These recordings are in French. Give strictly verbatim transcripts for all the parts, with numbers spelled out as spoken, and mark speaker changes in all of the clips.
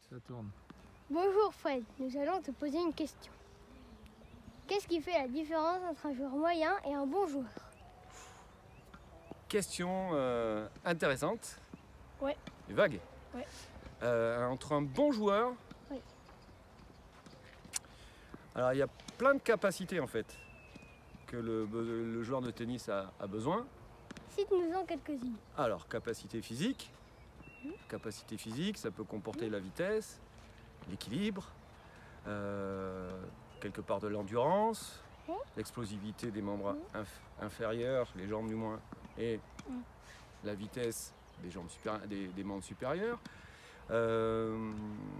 Speaker 1: Ça tourne.
Speaker 2: Bonjour Fred, nous allons te poser une question. Qu'est-ce qui fait la différence entre un joueur moyen et un bon joueur?
Speaker 3: Question euh, intéressante.
Speaker 2: Ouais.
Speaker 3: Et vague.
Speaker 2: Ouais.
Speaker 3: Euh, entre un bon joueur.
Speaker 2: Oui.
Speaker 3: Alors il y a plein de capacités en fait que le, le joueur de tennis a, a besoin.
Speaker 2: Cite-nous-en quelques-unes.
Speaker 3: Alors capacité physique.
Speaker 2: Mmh.
Speaker 3: Capacité physique, ça peut comporter mmh. la vitesse, l'équilibre, euh, quelque part de l'endurance, mmh. l'explosivité des membres mmh. inf inférieurs, les jambes du moins, et mmh. la vitesse des, jambes des, des membres supérieurs. Euh,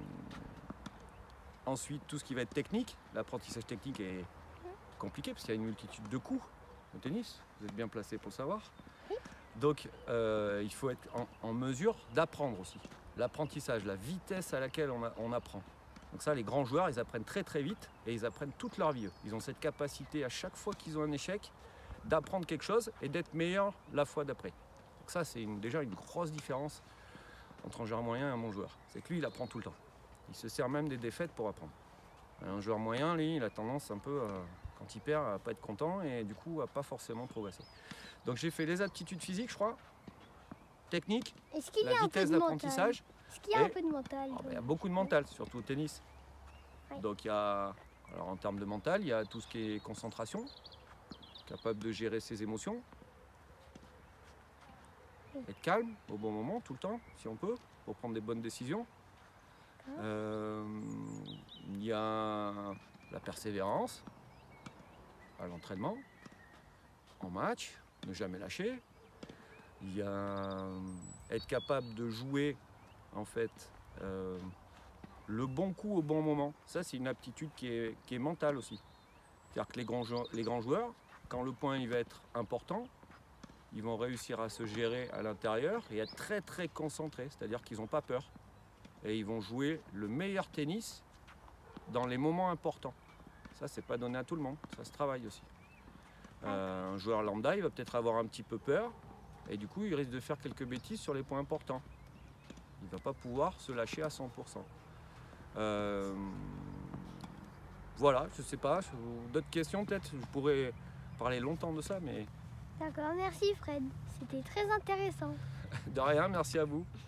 Speaker 3: ensuite, tout ce qui va être technique. L'apprentissage technique est compliqué parce qu'il y a une multitude de coups au tennis. Vous êtes bien placé pour le savoir. Donc, euh, il faut être en, en mesure d'apprendre aussi. L'apprentissage, la vitesse à laquelle on, a, on apprend. Donc ça, les grands joueurs, ils apprennent très très vite et ils apprennent toute leur vie. Ils ont cette capacité à chaque fois qu'ils ont un échec, d'apprendre quelque chose et d'être meilleur la fois d'après. Donc ça, c'est une, déjà une grosse différence entre un joueur moyen et un bon joueur. C'est que lui, il apprend tout le temps. Il se sert même des défaites pour apprendre. Un joueur moyen, lui, il a tendance un peu, euh, quand il perd, à ne pas être content et du coup, à pas forcément progresser. Donc j'ai fait les aptitudes physiques, je crois, technique, la vitesse d'apprentissage.
Speaker 2: Est-ce qu'il y a un peu de mental?
Speaker 3: Oh, bah, il y a beaucoup de mental, surtout au tennis. Ouais. Donc il y a, alors en termes de mental, il y a tout ce qui est concentration, capable de gérer ses émotions, oui. être calme au bon moment, tout le temps, si on peut, pour prendre des bonnes décisions. Euh, il y a la persévérance à l'entraînement, en match, ne jamais lâcher. Il y a être capable de jouer en fait euh, le bon coup au bon moment. Ça, c'est une aptitude qui est, qui est mentale aussi. C'est-à-dire que les grands, joueurs, les grands joueurs, quand le point il va être important, ils vont réussir à se gérer à l'intérieur et être très très concentrés. C'est-à-dire qu'ils n'ont pas peur. Et ils vont jouer le meilleur tennis dans les moments importants. Ça, c'est pas donné à tout le monde. Ça se travaille aussi. Euh, un joueur lambda, il va peut-être avoir un petit peu peur et du coup, il risque de faire quelques bêtises sur les points importants. Il ne va pas pouvoir se lâcher à cent pour cent. Euh, voilà, je sais pas. D'autres questions peut-être? Je pourrais parler longtemps de ça, mais...
Speaker 2: D'accord, merci Fred. C'était très intéressant.
Speaker 3: De rien, merci à vous.